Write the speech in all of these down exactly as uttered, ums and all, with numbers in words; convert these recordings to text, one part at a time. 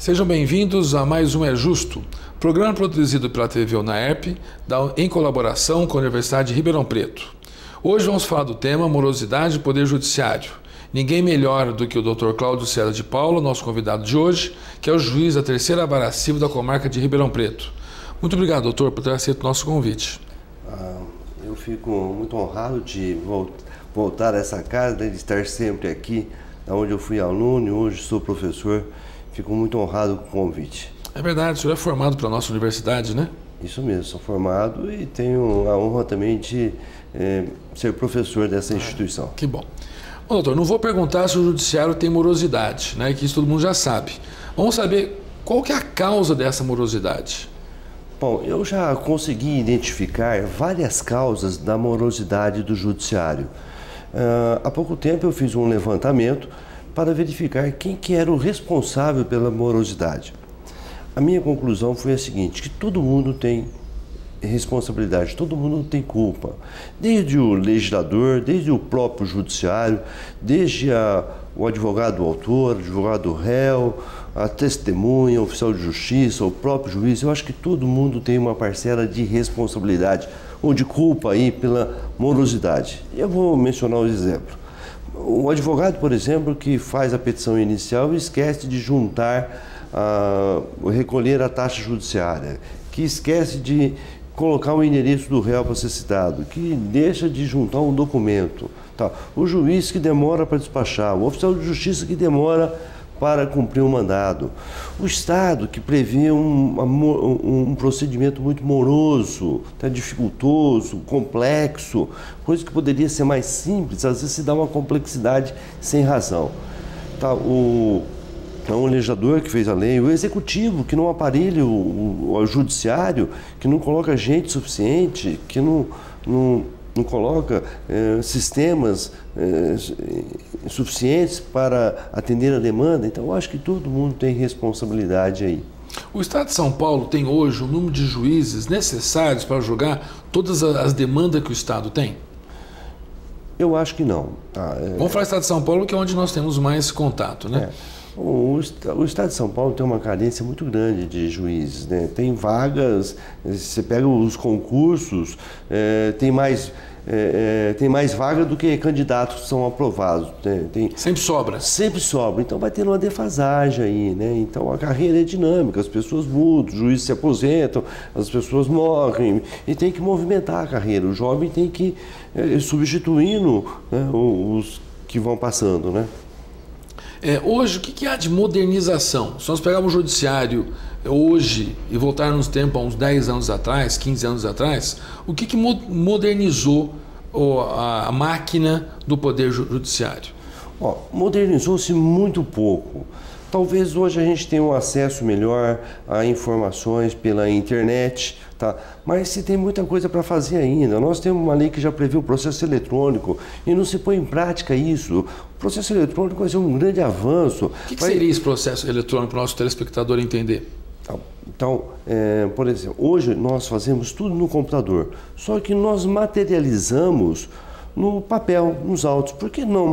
Sejam bem-vindos a mais um É Justo, programa produzido pela T V UNAERP, em colaboração com a Universidade de Ribeirão Preto. Hoje vamos falar do tema morosidade e poder judiciário. Ninguém melhor do que o doutor Cláudio César de Paula, nosso convidado de hoje, que é o juiz da terceira vara civil da comarca de Ribeirão Preto. Muito obrigado, doutor, por ter aceito o nosso convite. Ah, eu fico muito honrado de voltar a essa casa, de estar sempre aqui, onde eu fui aluno e hoje sou professor. Fico muito honrado com o convite. É verdade, o senhor é formado pela nossa universidade, né? Isso mesmo, sou formado e tenho a honra também de é, ser professor dessa instituição. Que bom. Bom, doutor, não vou perguntar se o judiciário tem morosidade, né? Que isso todo mundo já sabe. Vamos saber qual que é a causa dessa morosidade. Bom, eu já consegui identificar várias causas da morosidade do judiciário. Uh, há pouco tempo eu fiz um levantamento para verificar quem que era o responsável pela morosidade. A minha conclusão foi a seguinte, que todo mundo tem responsabilidade, todo mundo tem culpa. Desde o legislador, desde o próprio judiciário, desde a, o advogado autor, o advogado réu, a testemunha, o oficial de justiça, o próprio juiz. Eu acho que todo mundo tem uma parcela de responsabilidade ou de culpa aí pela morosidade. Eu vou mencionar um exemplo. O advogado, por exemplo, que faz a petição inicial e esquece de juntar, uh, recolher a taxa judiciária, que esquece de colocar o endereço do réu para ser citado, que deixa de juntar um documento, tá? O juiz que demora para despachar, o oficial de justiça que demora para cumprir o mandado, o Estado que prevê um, um, um procedimento muito moroso, tá, dificultoso, complexo, coisa que poderia ser mais simples, às vezes se dá uma complexidade sem razão. Tá, o, o legislador que fez a lei, o executivo que não aparelha o, o, o judiciário, que não coloca gente suficiente, que não, não não coloca eh, sistemas eh, suficientes para atender a demanda. Então, eu acho que todo mundo tem responsabilidade aí. O Estado de São Paulo tem hoje o número de juízes necessários para julgar todas as demandas que o Estado tem? Eu acho que não. Tá? É... Vamos falar do Estado de São Paulo, que é onde nós temos mais contato, né? É. O, o Estado de São Paulo tem uma carência muito grande de juízes, né? Tem vagas, você pega os concursos, é, tem mais... É, é, tem mais vaga do que candidatos que são aprovados. Né? Tem, sempre sobra. Sempre sobra. Então vai ter uma defasagem aí, né? Então a carreira é dinâmica, as pessoas mudam, os juízes se aposentam, as pessoas morrem e tem que movimentar a carreira. O jovem tem que ir é, substituindo, né, os que vão passando, né? É, hoje, o que, que há de modernização? Se nós pegarmos o judiciário hoje e voltarmos no tempo, há uns dez anos atrás, quinze anos atrás, o que, que modernizou oh, a máquina do poder judiciário? Oh, modernizou-se muito pouco. Talvez hoje a gente tenha um acesso melhor a informações pela internet, tá? Mas se tem muita coisa para fazer ainda. Nós temos uma lei que já prevê o processo eletrônico e não se põe em prática isso. O processo eletrônico vai ser um grande avanço. O que, que vai... seria esse processo eletrônico para o nosso telespectador entender? Então, é, por exemplo, hoje nós fazemos tudo no computador, só que nós materializamos no papel, nos autos. Por que não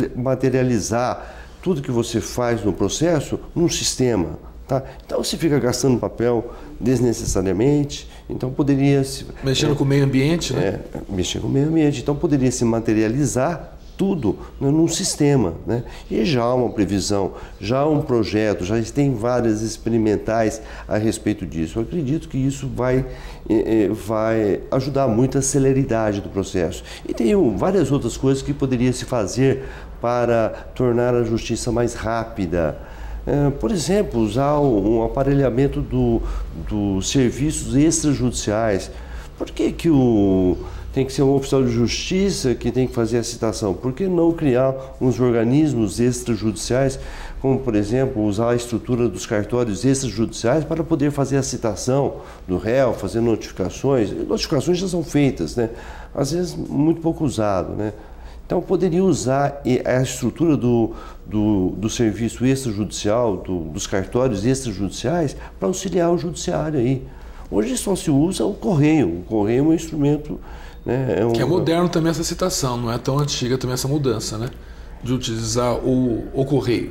materializar tudo que você faz no processo num sistema? Tá? Então você fica gastando papel desnecessariamente, então poderia se... Mexendo é, com o meio ambiente, né? É, mexendo com o meio ambiente, então poderia se materializar tudo, né, num sistema, né? E já há uma previsão, já há um projeto, já tem várias experimentais a respeito disso. Eu acredito que isso vai, eh, vai ajudar muito a celeridade do processo. E tem várias outras coisas que poderia se fazer para tornar a justiça mais rápida. É, por exemplo, usar um aparelhamento do, dos serviços extrajudiciais. Por que que o... tem que ser um oficial de justiça que tem que fazer a citação? Por que não criar uns organismos extrajudiciais, como, por exemplo, usar a estrutura dos cartórios extrajudiciais para poder fazer a citação do réu, fazer notificações? Notificações já são feitas, né? Às vezes muito pouco usado, né? Então, poderia usar a estrutura do, do, do serviço extrajudicial, do, dos cartórios extrajudiciais, para auxiliar o judiciário aí. Hoje só se usa o correio. O correio é um instrumento... Né, é um... Que é moderno também essa citação, não é tão antiga também essa mudança, né? De utilizar o, o correio.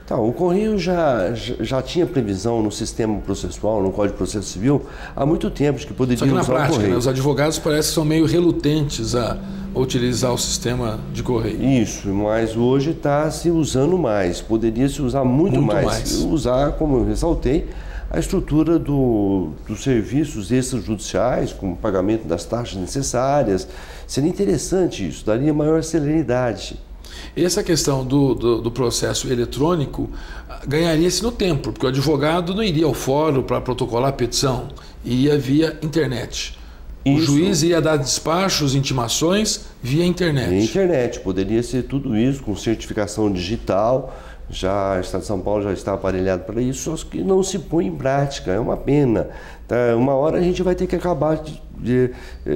Então, o Correio já, já tinha previsão no sistema processual, no Código de Processo Civil, há muito tempo de que poderia Só que na usar prática, o Correio. Né, os advogados parecem que são meio relutentes a utilizar o sistema de Correio. Isso, mas hoje está se usando mais, poderia se usar muito, muito mais. mais. Usar, como eu ressaltei, a estrutura do, dos serviços extrajudiciais, como pagamento das taxas necessárias. Seria interessante isso, daria maior celeridade. Essa questão do, do, do processo eletrônico ganharia-se no tempo, porque o advogado não iria ao fórum para protocolar a petição, ia via internet. Isso. O juiz ia dar despachos, intimações via internet. Via internet, poderia ser tudo isso com certificação digital. Já o Estado de São Paulo já está aparelhado para isso, só que não se põe em prática, é uma pena. Tá? Uma hora a gente vai ter que acabar de, de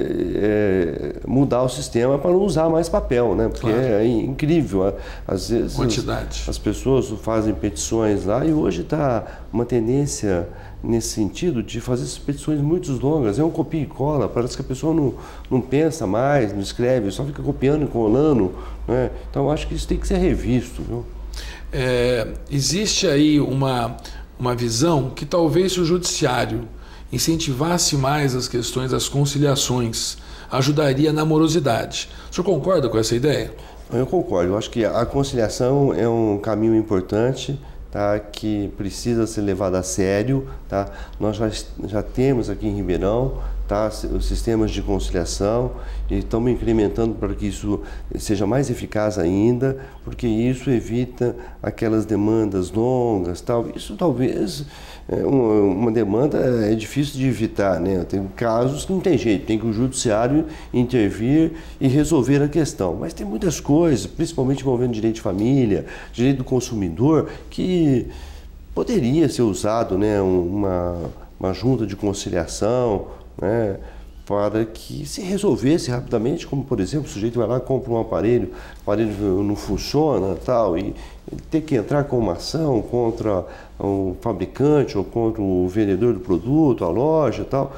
é, mudar o sistema para não usar mais papel, né? Porque claro. é incrível. Às vezes Quantidade. As, as pessoas fazem petições lá e hoje está uma tendência nesse sentido de fazer essas petições muito longas. É um copia e cola, parece que a pessoa não, não pensa mais, não escreve, só fica copiando e colando. Né? Então eu acho que isso tem que ser revisto, viu? É, existe aí uma, uma visão que talvez se o judiciário incentivasse mais as questões das conciliações, ajudaria na morosidade. O senhor concorda com essa ideia? Eu concordo. Eu acho que a conciliação é um caminho importante, tá, que precisa ser levado a sério. Tá? Nós já, já temos aqui em Ribeirão tá, os sistemas de conciliação e estamos incrementando para que isso seja mais eficaz ainda, porque isso evita aquelas demandas longas. Tal. Isso talvez é uma, uma demanda é difícil de evitar, né? Tem casos que não tem jeito, tem que o judiciário intervir e resolver a questão. Mas tem muitas coisas, principalmente envolvendo direito de família, direito do consumidor, que poderia ser usado, né, uma, uma junta de conciliação, né, para que se resolvesse rapidamente, como por exemplo, o sujeito vai lá e compra um aparelho, o aparelho não funciona, tal, e ter que entrar com uma ação contra o fabricante ou contra o vendedor do produto, a loja, tal,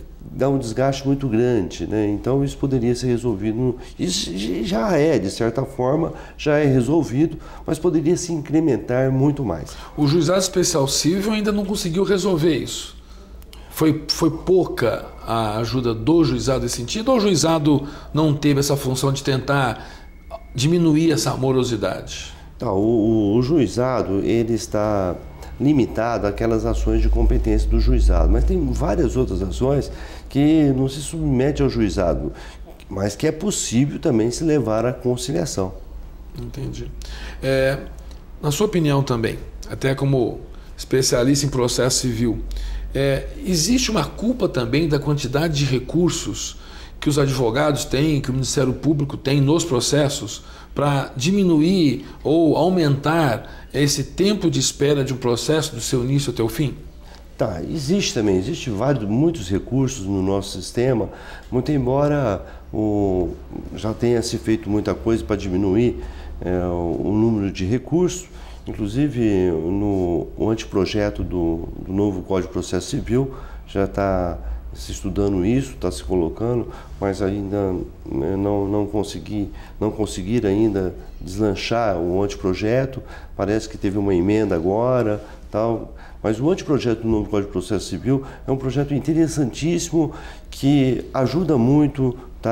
dá um desgaste muito grande, né? Então isso poderia ser resolvido, isso já é, de certa forma, já é resolvido, mas poderia se incrementar muito mais. O Juizado Especial Civil ainda não conseguiu resolver isso. Foi, foi pouca a ajuda do juizado nesse sentido, ou o juizado não teve essa função de tentar diminuir essa morosidade? Então, o, o juizado ele está limitado àquelas ações de competência do juizado, mas tem várias outras ações que não se submete ao juizado, mas que é possível também se levar à conciliação. Entendi. É, na sua opinião também, até como especialista em processo civil, é, existe uma culpa também da quantidade de recursos que os advogados têm, que o Ministério Público tem nos processos, para diminuir ou aumentar esse tempo de espera de um processo do seu início até o fim? Tá, existe também, existe vários, muitos recursos no nosso sistema, muito embora o, já tenha se feito muita coisa para diminuir é, o, o número de recursos, inclusive no o anteprojeto do, do novo Código de Processo Civil já está se estudando isso, está se colocando, mas ainda não, não, consegui, não conseguir ainda deslanchar o anteprojeto. Parece que teve uma emenda agora, tal, mas o anteprojeto do novo Código de Processo Civil é um projeto interessantíssimo que ajuda muito,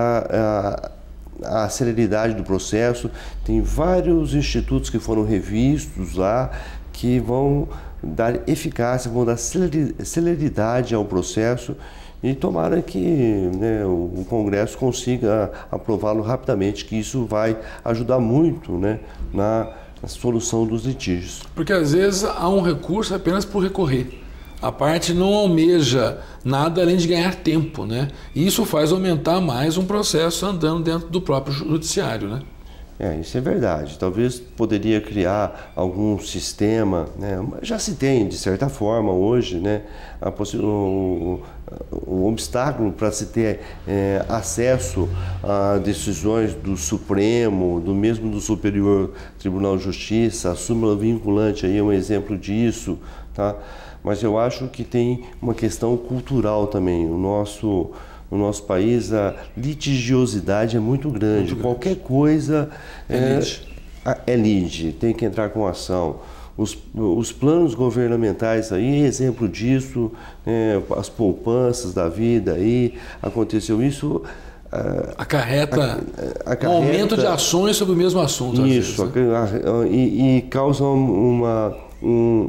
tá, a, a celeridade do processo. Tem vários institutos que foram revistos lá que vão dar eficácia, vão dar celeridade ao processo. E tomara que, né, o Congresso consiga aprová-lo rapidamente, que isso vai ajudar muito, né, na solução dos litígios. Porque às vezes há um recurso apenas por recorrer. A parte não almeja nada além de ganhar tempo, né? E isso faz aumentar mais um processo andando dentro do próprio judiciário, né? É, isso é verdade. Talvez poderia criar algum sistema, né? Já se tem, de certa forma, hoje, né? A o, o obstáculo para se ter é, acesso a decisões do Supremo, do mesmo do Superior Tribunal de Justiça, a súmula vinculante aí é um exemplo disso, tá? Mas eu acho que tem uma questão cultural também. O nosso No nosso país a litigiosidade é muito grande, muito qualquer grande. coisa é, é, lide, tem que entrar com ação. os, os planos governamentais aí, exemplo disso, é, as poupanças da vida aí, aconteceu isso. Acarreta, acarreta um aumento de ações sobre o mesmo assunto. Isso, às vezes, né? e, e causa uma, um,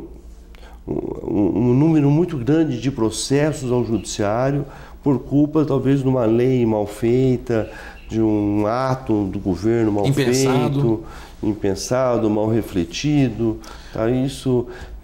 um, um número muito grande de processos ao judiciário por culpa, talvez, de uma lei mal feita, de um ato do governo mal impensado. feito, impensado, mal refletido. Tá? Isso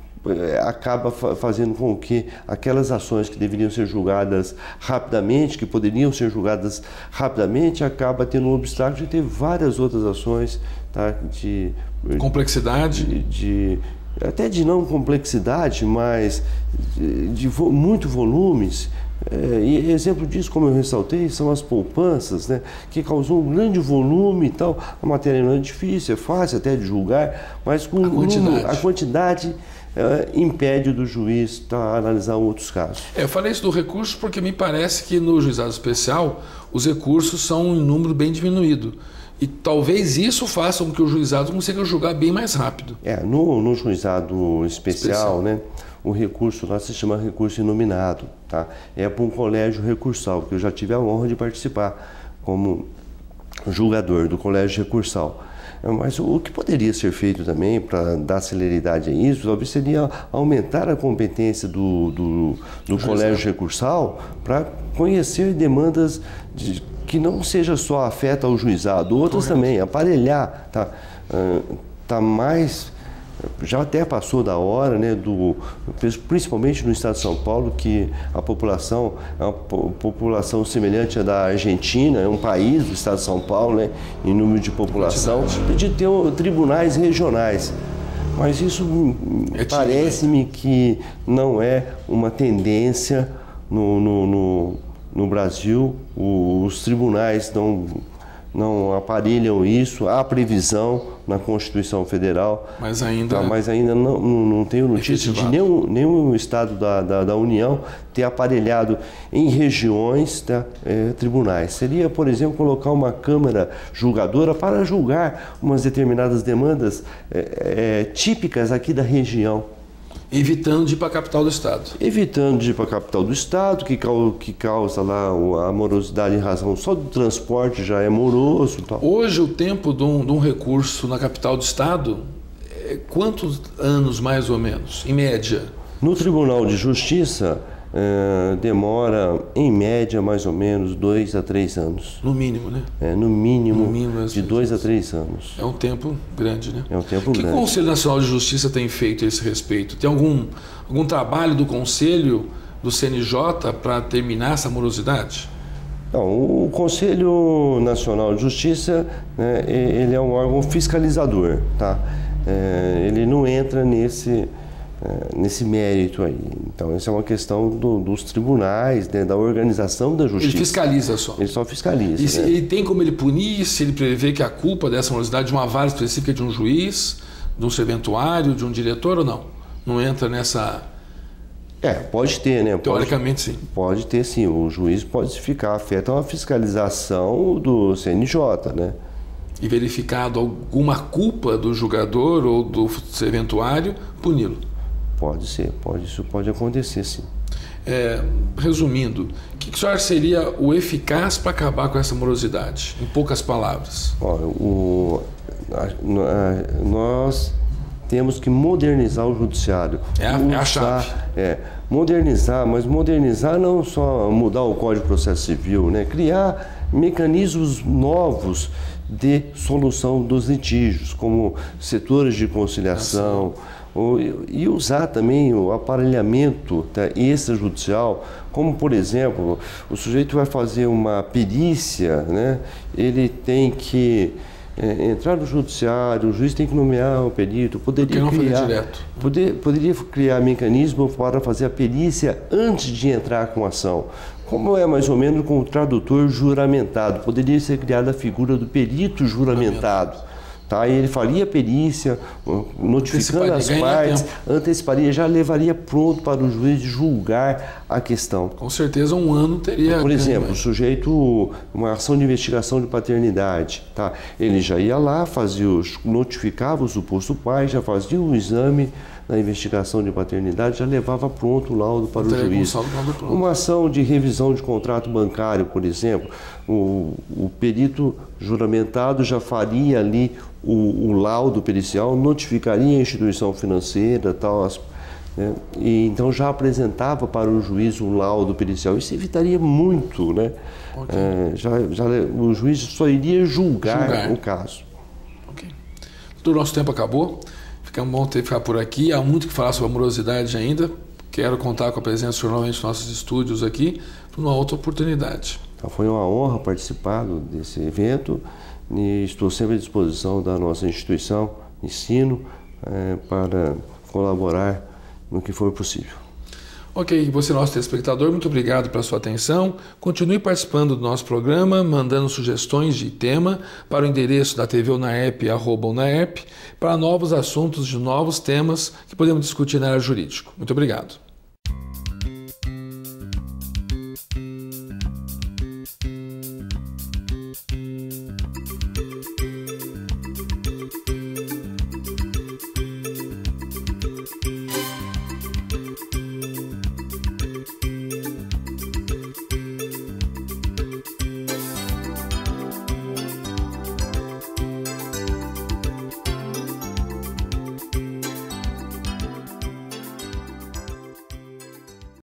acaba fazendo com que aquelas ações que deveriam ser julgadas rapidamente, que poderiam ser julgadas rapidamente, acaba tendo um obstáculo de ter várias outras ações, tá? de complexidade, de, de, até de não complexidade, mas de, de vo, muito volumes. É, e exemplo disso, como eu ressaltei, são as poupanças, né, que causou um grande volume e tal. A matéria não é difícil, é fácil até de julgar, mas com a quantidade, número, a quantidade é, impede do juiz tá, analisar outros casos. É, eu falei isso do recurso porque me parece que no juizado especial os recursos são em número bem diminuído. E talvez isso faça com que o juizado consiga julgar bem mais rápido. É, no, no juizado especial, especial. né? O recurso lá se chama recurso inominado, tá? É para um colégio recursal, porque eu já tive a honra de participar como julgador do colégio recursal. Mas o que poderia ser feito também para dar celeridade a isso, talvez seria aumentar a competência do, do, do colégio recursal para conhecer demandas de, que não seja só afeta ao juizado, outras Correto. também, aparelhar, tá? Uh, tá mais... Já até passou da hora, né, do, principalmente no estado de São Paulo, que a população é uma população semelhante à da Argentina, é um país do estado de São Paulo, né, em número de população, de ter tribunais regionais. Mas isso é parece-me que não é uma tendência no, no, no, no Brasil. Os tribunais não... não aparelham isso, há previsão na Constituição Federal, mas ainda, tá, mas ainda não, não, não tenho notícia efetivado. de nenhum, nenhum estado da, da, da União ter aparelhado em regiões tá, é, tribunais. Seria, por exemplo, colocar uma Câmara julgadora para julgar umas determinadas demandas é, é, típicas aqui da região. Evitando de ir para a capital do estado. Evitando de ir para a capital do estado, que, que causa lá a morosidade em razão só do transporte, já é moroso. Tal. Hoje o tempo de um, de um recurso na capital do estado, é quantos anos mais ou menos, em média? No Tribunal de Justiça, é, demora em média mais ou menos dois a três anos. No mínimo, né? É, no mínimo, no mínimo de dois a três anos. É um tempo grande, né? É um tempo o que grande. O Conselho Nacional de Justiça tem feito a esse respeito? Tem algum, algum trabalho do Conselho, do C N J, para terminar essa morosidade? Não, o Conselho Nacional de Justiça, né, ele é um órgão fiscalizador, tá? É, ele não entra nesse... nesse mérito aí. Então, essa é uma questão do, dos tribunais, né, da organização da justiça. Ele fiscaliza só. Ele só fiscaliza. E se, né? ele tem como ele punir, se ele prevê que a culpa dessa morosidade de uma vara específica de um juiz, de um serventuário, de um diretor ou não? Não entra nessa... É, pode ter, né? Pode, Teoricamente, sim. Pode ter, sim. O juiz pode ficar afeto a uma fiscalização do C N J, né? E verificado alguma culpa do julgador ou do serventuário, puni-lo. Pode ser, pode, isso pode acontecer, sim. É, resumindo, o que, que o senhor seria o eficaz para acabar com essa morosidade? Em poucas palavras. Ó, o, a, a, nós temos que modernizar o judiciário. É a, usar, é a chave. É, modernizar, mas modernizar não só mudar o Código de Processo Civil, né? Criar mecanismos novos de solução dos litígios, como setores de conciliação, e usar também o aparelhamento, tá, extrajudicial, como, por exemplo, o sujeito vai fazer uma perícia, né? Ele tem que é, entrar no judiciário, o juiz tem que nomear o perito, poderia não criar, fazer direto. Poder, poderia criar mecanismo para fazer a perícia antes de entrar com a ação. Como é mais ou menos com o tradutor juramentado, poderia ser criada a figura do perito juramentado. Tá? E ele faria perícia, notificando as partes, anteciparia, já levaria pronto para o juiz julgar a questão. Com certeza um ano teria... Por exemplo, o sujeito, uma ação de investigação de paternidade, tá? Ele já ia lá, fazia os, notificava o suposto pai, já fazia o exame da investigação de paternidade, já levava pronto o laudo para o juiz. Uma ação de revisão de contrato bancário, por exemplo, o, o perito juramentado já faria ali o, o laudo pericial, notificaria a instituição financeira, tal, as, né? E então já apresentava para o juiz um laudo pericial. Isso evitaria muito, né? Okay. É, já, já, o juiz só iria julgar, julgar. o caso. Ok. O nosso tempo acabou. Fica bom ter que ficar por aqui. Há muito que falar sobre amorosidade ainda. Quero contar com a presença do senhor novamente nos nossos estúdios aqui, para uma outra oportunidade. Então, foi uma honra participar desse evento e estou sempre à disposição da nossa instituição, ensino, é, para colaborar no que for possível. Ok, você, nosso telespectador, muito obrigado pela sua atenção. Continue participando do nosso programa, mandando sugestões de tema para o endereço da T V Unaep, arroba Unaep, para novos assuntos de novos temas que podemos discutir na área jurídica. Muito obrigado.